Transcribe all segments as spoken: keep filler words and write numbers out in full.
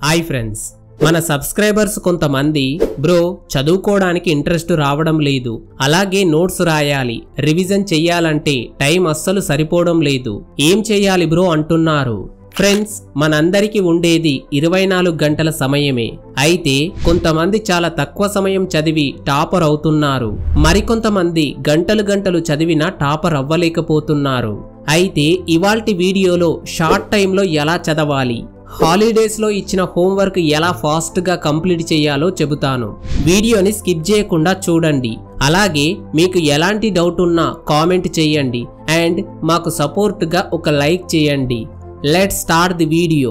Hi friends, మన subscribers కొంతమంది bro చదువుకోవడానికి ఇంట్రెస్ట్ రావడం లేదు, అలాగే నోట్స్ రాయాలి, రివిజన్ చెయ్యాలంటే టైం అస్సలు సరిపోవడం లేదు, ఏం చెయ్యాలి బ్రో అంటున్నారు. ఫ్రెండ్స్, మనందరికీ ఉండేది ఇరవై నాలుగు గంటల సమయమే. అయితే కొంతమంది చాలా తక్కువ సమయం చదివి టాపర్ అవుతున్నారు, మరికొంతమంది గంటలు గంటలు చదివినా టాపర్ అవ్వలేకపోతున్నారు. అయితే ఇవాల్టి వీడియోలో షార్ట్ టైంలో ఎలా చదవాలి, హాలిడేస్ లో ఇచ్చిన హోంవర్క్ ఎలా ఫాస్ట్ గా కంప్లీట్ చేయాలో చెబుతాను. వీడియోని స్కిప్ చేయకుండా చూడండి. అలాగే మీకు ఎలాంటి డౌట్ ఉన్నా కామెంట్ చేయండి అండ్ మాకు సపోర్ట్ గా ఒక లైక్ చేయండి. Let's start the video.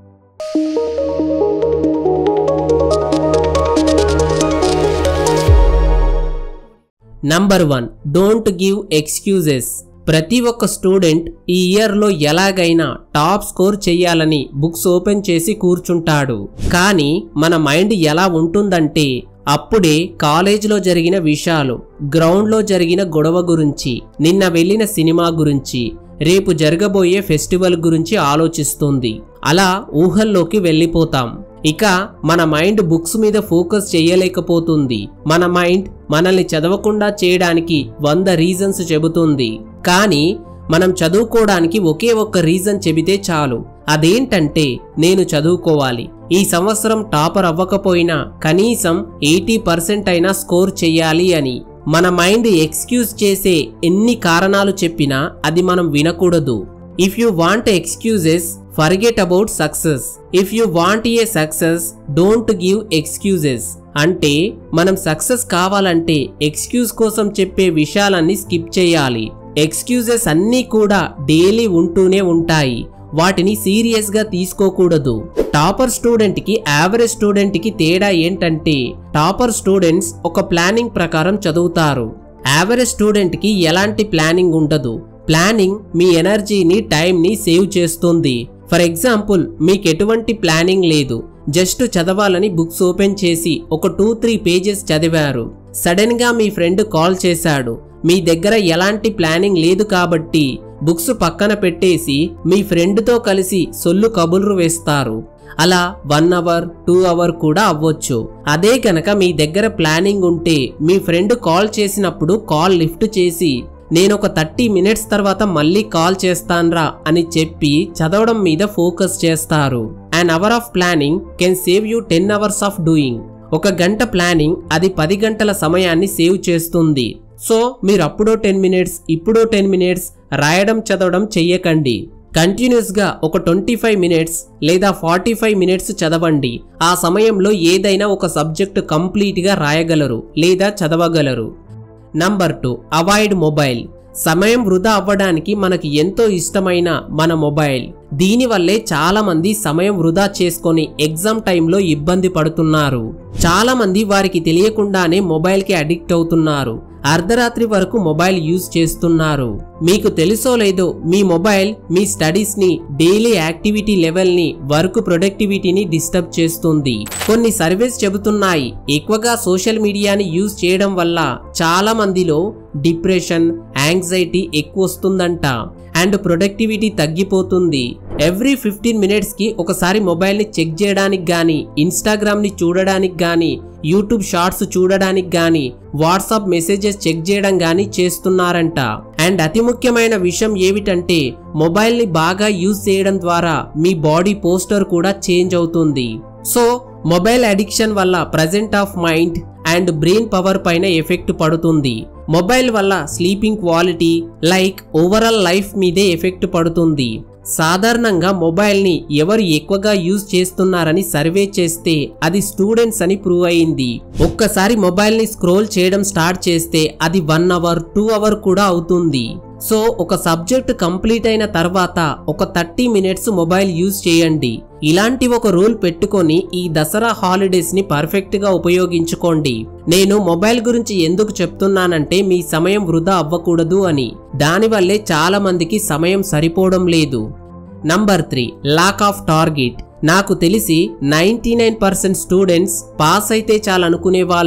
Number one, don't give excuses. ప్రతి ఒక్క స్టూడెంట్ ఈ ఇయర్లో ఎలాగైనా టాప్ స్కోర్ చెయ్యాలని బుక్స్ ఓపెన్ చేసి కూర్చుంటాడు. కానీ మన మైండ్ ఎలా ఉంటుందంటే అప్పుడే కాలేజీలో జరిగిన విషయాలు, గ్రౌండ్లో జరిగిన గొడవ గురించి, నిన్న వెళ్ళిన సినిమా గురించి, రేపు జరగబోయే ఫెస్టివల్ గురించి ఆలోచిస్తుంది. అలా ఊహల్లోకి వెళ్ళిపోతాం. ఇక మన మైండ్ బుక్స్ మీద ఫోకస్ చేయలేకపోతుంది. మన మైండ్ మనల్ని చదవకుండా చేయడానికి వంద రీజన్స్ చెబుతుంది. కానీ మనం చదువుకోవడానికి ఒకే ఒక్క రీజన్ చెబితే చాలు. అదేంటంటే నేను చదువుకోవాలి, ఈ సంవత్సరం టాపర్ అవ్వకపోయినా కనీసం ఎయిటీ పర్సెంట్ అయినా స్కోర్ చెయ్యాలి అని. మన మైండ్ ఎక్స్క్యూజ్ చేసే ఎన్ని కారణాలు చెప్పినా అది మనం వినకూడదు. If you want excuses, forget about success. If you want a success, don't give excuses. అంటే మనం సక్సెస్ కావాలంటే ఎక్స్క్యూజ్ కోసం చెప్పే విషయాలన్నీ స్కిప్ చేయాలి. ఎక్స్క్యూజెస్ అన్నీ కూడా డైలీ ఉంటూనే ఉంటాయి, వాటిని సీరియస్ గా తీసుకోకూడదు. టాపర్ స్టూడెంట్ కి యావరేజ్ స్టూడెంట్ కి తేడా ఏంటంటే టాపర్ స్టూడెంట్స్ ఒక ప్లానింగ్ ప్రకారం చదువుతారు. యావరేజ్ స్టూడెంట్ కి ఎలాంటి ప్లానింగ్ ఉండదు. ప్లానింగ్ మీ ఎనర్జీని, టైంని సేవ్ చేస్తుంది. ఫర్ ఎగ్జాంపుల్, మీకు ఎటువంటి ప్లానింగ్ లేదు, జస్ట్ చదవాలని బుక్స్ ఓపెన్ చేసి ఒక టూ త్రీ పేజెస్ చదివారు. సడన్ గా మీ ఫ్రెండ్ కాల్ చేశాడు. మీ దగ్గర ఎలాంటి ప్లానింగ్ లేదు కాబట్టి బుక్స్ పక్కన పెట్టేసి మీ ఫ్రెండ్తో కలిసి సొల్లు కబుర్లు వేస్తారు. అలా వన్ అవర్ టూ అవర్ కూడా అవ్వచ్చు. అదే కనుక మీ దగ్గర ప్లానింగ్ ఉంటే మీ ఫ్రెండ్ కాల్ చేసినప్పుడు కాల్ లిఫ్ట్ చేసి నేను ఒక థర్టీ మినిట్స్ తర్వాత మళ్ళీ కాల్ చేస్తాన్రా అని చెప్పి చదవడం మీద ఫోకస్ చేస్తారు. An hour of planning can save you ten hours of doing. ఒక గంట ప్లానింగ్ అది పది గంటల సమయాన్ని సేవ్ చేస్తుంది. సో మీరు అప్పుడో టెన్ మినిట్స్ ఇప్పుడో టెన్ మినిట్స్ రాయడం చదవడం చెయ్యకండి. కంటిన్యూస్ గా ఒక ట్వంటీ ఫైవ్ మినిట్స్ లేదా ఫార్టీ ఫైవ్ మినిట్స్ చదవండి. ఆ సమయంలో ఏదైనా ఒక సబ్జెక్టు కంప్లీట్ గా రాయగలరు లేదా చదవగలరు. Number two, avoid mobile. సమయం వృధా అవ్వడానికి మనకి ఎంతో ఇష్టమైన మన మొబైల్. దీనివల్లే చాలా మంది సమయం వృధా చేసుకొని ఎగ్జామ్ టైంలో ఇబ్బంది పడుతున్నారు. చాలా మంది వారికి తెలియకుండానే మొబైల్ కి అడిక్ట్ అవుతున్నారు. అర్ధరాత్రి వరకు మొబైల్ యూజ్ చేస్తున్నారు. మీకు తెలుసో లేదో మీ మొబైల్ మీ స్టడీస్ ని, డైలీ యాక్టివిటీ లెవెల్ ని, వర్క్ ప్రొడక్టివిటీని డిస్టర్బ్ చేస్తుంది. కొన్ని సర్వేస్ చెబుతున్నాయి ఎక్కువగా సోషల్ మీడియాని యూజ్ చేయడం వల్ల చాలా మందిలో డిప్రెషన్, యాంగ్జైటీ ఎక్కువ వస్తుందంట అండ్ ప్రొడక్టివిటీ తగ్గిపోతుంది. ఎవ్రీ ఫిఫ్టీన్ మినిట్స్ కి ఒకసారి మొబైల్ ని చెక్ చేయడానికి గానీ, ఇన్స్టాగ్రామ్ ని చూడడానికి గానీ, యూట్యూబ్ షార్ట్స్ చూడడానికి గానీ, వాట్సాప్ మెసేజెస్ చెక్ చేయడం గానీ చేస్తున్నారంట. అండ్ అతి ముఖ్యమైన విషయం ఏమిటంటే మొబైల్ ని బాగా యూజ్ చేయడం ద్వారా మీ బాడీ పోస్టర్ కూడా చేంజ్ అవుతుంది. సో మొబైల్ అడిక్షన్ వల్ల present of mind and brain power పైన ఎఫెక్ట్ పడుతుంది. మొబైల్ వల్ల sleeping quality, like overall life మీదే ఎఫెక్ట్ పడుతుంది. సాధారణంగా మొబైల్ ని ఎవరు ఎక్కువగా యూజ్ చేస్తున్నారని సర్వే చేస్తే అది స్టూడెంట్స్ అని ప్రూవ్ అయింది. ఒక్కసారి మొబైల్ ని స్క్రోల్ చేయడం స్టార్ట్ చేస్తే అది వన్ అవర్ టూ అవర్ కూడా అవుతుంది. సో ఒక సబ్జెక్ట్ కంప్లీట్ అయిన తర్వాత ఒక థర్టీ మినిట్స్ మొబైల్ యూజ్ చేయండి. ఇలాంటి ఒక రూల్ పెట్టుకొని ఈ దసరా హాలిడేస్ ని పర్ఫెక్ట్ గా ఉపయోగించుకోండి. నేను మొబైల్ గురించి ఎందుకు చెప్తున్నానంటే మీ సమయం వృధా అవ్వకూడదు అని. దానివల్లే చాలా మందికి సమయం సరిపోవడం లేదు. Number three, lack of target. నాకు తెలిసి ninety nine percent students pass అయితే చాలనుకునే వాళ్ళే.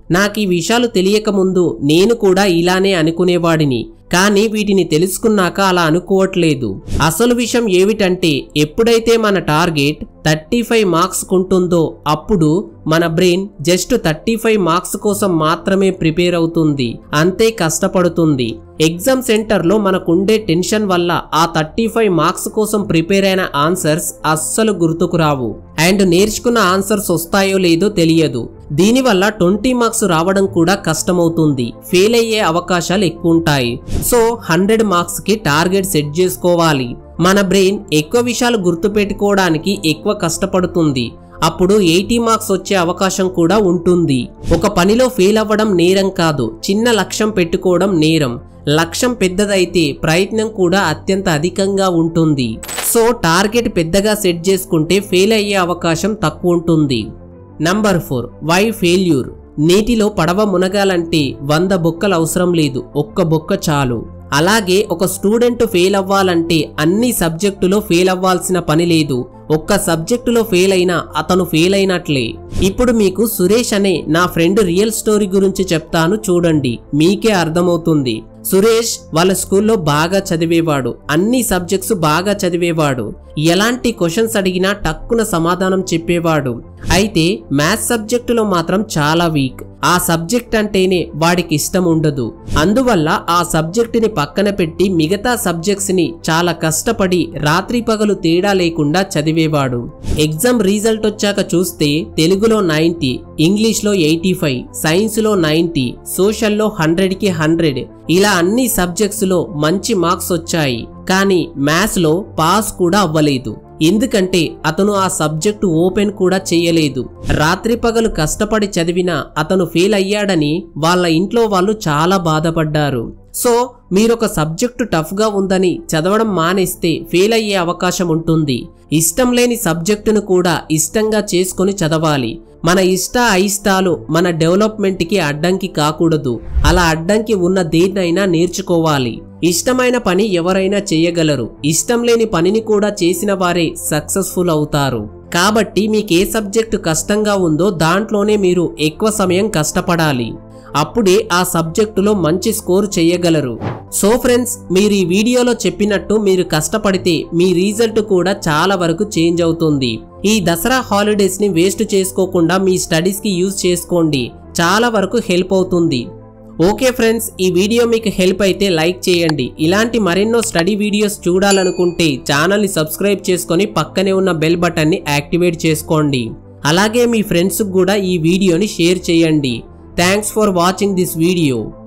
నాకు ఈ విషయాలు తెలియక ముందు నేను కూడా ఇలానే అనుకునేవాడిని, కానీ వీటిని తెలుసుకున్నాక అలా అనుకోవట్లేదు. అసలు విషయం ఏమిటంటే ఎప్పుడైతే మన టార్గెట్ థర్టీ ఫైవ్ మార్క్స్ ఉంటుందో అప్పుడు మన brain just thirty five marks కోసం మాత్రమే ప్రిపేర్ అవుతుంది, అంతే కష్టపడుతుంది. ఎగ్జామ్ సెంటర్లో మనకుండే టెన్షన్ వల్ల ఆ థర్టీ ఫైవ్ మార్క్స్ కోసం ప్రిపేర్ అయిన ఆన్సర్స్ అస్సలు గుర్తుకు రావు, అండ్ నేర్చుకున్న ఆన్సర్స్ వస్తాయో లేదో తెలియదు. దీనివల్ల ట్వంటీ మార్క్స్ రావడం కూడా కష్టమవుతుంది, ఫెయిల్ అయ్యే అవకాశాలు ఎక్కువ ఉంటాయి. సో హండ్రెడ్ మార్క్స్ కి టార్గెట్ సెట్ చేసుకోవాలి. మన బ్రెయిన్ ఎక్కువ విషయాలు గుర్తుపెట్టుకోవడానికి ఎక్కువ కష్టపడుతుంది, అప్పుడు ఎయిటీ మార్క్స్ వచ్చే అవకాశం కూడా ఉంటుంది. ఒక పనిలో ఫెయిల్ అవ్వడం నేరం కాదు, చిన్న లక్ష్యం పెట్టుకోవడం నేరం. లక్ష్యం పెద్దదైతే ప్రయత్నం కూడా అత్యంత అధికంగా ఉంటుంది. సో టార్గెట్ పెద్దగా సెట్ చేసుకుంటే ఫెయిల్ అయ్యే అవకాశం తక్కువ ఉంటుంది. Number four, why failure. నీటిలో పడవ మునగాలంటే వంద బొక్కలు అవసరం లేదు, ఒక్క బొక్క చాలు. అలాగే ఒక స్టూడెంట్ ఫెయిల్ అవ్వాలంటే అన్ని సబ్జెక్టులో ఫెయిల్ అవ్వాల్సిన పని లేదు, ఒక్క సబ్జెక్టులో ఫెయిల్ అయినా అతను ఫెయిల్ అయినట్లే. ఇప్పుడు మీకు సురేష్ అనే నా ఫ్రెండ్ రియల్ స్టోరీ గురించి చెప్తాను, చూడండి, మీకే అర్థమవుతుంది. సురేష్ వాళ్ళ స్కూల్లో బాగా చదివేవాడు, అన్ని సబ్జెక్ట్స్ బాగా చదివేవాడు, ఎలాంటి క్వశ్చన్స్ అడిగినా టక్కున సమాధానం చెప్పేవాడు. అయితే మ్యాథ్స్ సబ్జెక్టులో మాత్రం చాలా వీక్. ఆ సబ్జెక్ట్ అంటేనే వాడికి ఇష్టం ఉండదు. అందువల్ల ఆ సబ్జెక్టుని పక్కన పెట్టి మిగతా సబ్జెక్ట్స్ ని చాలా కష్టపడి రాత్రి పగలు తేడా లేకుండా చదివేవాడు. ఎగ్జామ్ రిజల్ట్ వచ్చాక చూస్తే తెలుగులో నైంటీ, ఇంగ్లీష్ లో ఎయిటీ ఫైవ్, సైన్స్ లో నైంటీ, సోషల్ లో హండ్రెడ్ కి హండ్రెడ్, ఇలా అన్ని సబ్జెక్ట్స్ లో మంచి మార్క్స్ వచ్చాయి. కానీ మ్యాథ్స్ లో పాస్ కూడా అవ్వలేదు, ఎందుకంటే అతను ఆ సబ్జెక్టు ఓపెన్ కూడా చేయలేదు. రాత్రి పగలు కష్టపడి చదివినా అతను ఫెయిల్ అయ్యాడని వాళ్ళ ఇంట్లో వాళ్ళు చాలా బాధపడ్డారు. సో మీరొక సబ్జెక్టు టఫ్ గా ఉందని చదవడం మానేస్తే ఫెయిల్ అయ్యే అవకాశం ఉంటుంది. ఇష్టం లేని సబ్జెక్టును కూడా ఇష్టంగా చేసుకొని చదవాలి. మన ఇష్ట అయిష్టాలు మన డెవలప్మెంట్ కి అడ్డంకి కాకూడదు, అలా అడ్డంకి ఉన్న దేన్నైనా నేర్చుకోవాలి. ఇష్టమైన పని ఎవరైనా చేయగలరు, ఇష్టం లేని పనిని కూడా చేసిన వారే సక్సెస్ఫుల్ అవుతారు. కాబట్టి మీకు ఏ సబ్జెక్టు కష్టంగా ఉందో దాంట్లోనే మీరు ఎక్కువ సమయం కష్టపడాలి, అప్పుడే ఆ సబ్జెక్టులో మంచి స్కోర్ చేయగలరు. సో ఫ్రెండ్స్, మీరు ఈ వీడియోలో చెప్పినట్టు మీరు కష్టపడితే మీ రిజల్ట్ కూడా చాలా వరకు చేంజ్ అవుతుంది. ఈ దసరా హాలిడేస్ ని వేస్ట్ చేసుకోకుండా మీ స్టడీస్ కి యూజ్ చేసుకోండి, చాలా వరకు హెల్ప్ అవుతుంది. ఓకే ఫ్రెండ్స్, ఈ వీడియో మీకు హెల్ప్ అయితే లైక్ చేయండి. ఇలాంటి మరెన్నో స్టడీ వీడియోస్ చూడాలనుకుంటే ఛానల్ ని సబ్స్క్రైబ్ చేసుకొని పక్కనే ఉన్న బెల్ బటన్ ని యాక్టివేట్ చేసుకోండి. అలాగే మీ ఫ్రెండ్స్ కూడా ఈ వీడియోని షేర్ చేయండి. Thanks for watching this video.